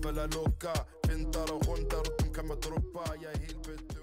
la loca. Fintar och håndar åt dem kan man droppa. Jag är helt